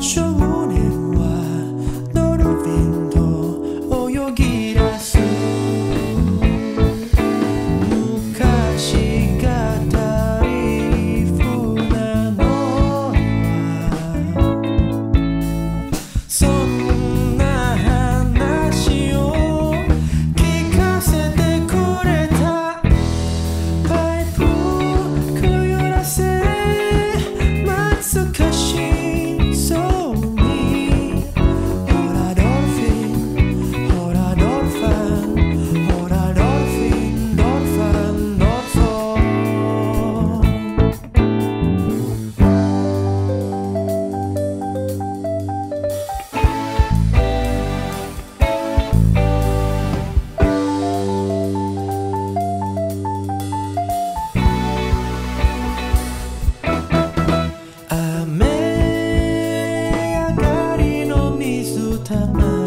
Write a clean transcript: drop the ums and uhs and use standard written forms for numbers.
少年はドルフィンと泳ぎ出す。昔語り船乗りはそんな話を聞かせてくれた。パイプくぐらせ懐かしそうに。ほらドルフィン、ほらドルファン、ほらドルフィン、ドルファン、ドルフォン。雨上がりの水たまり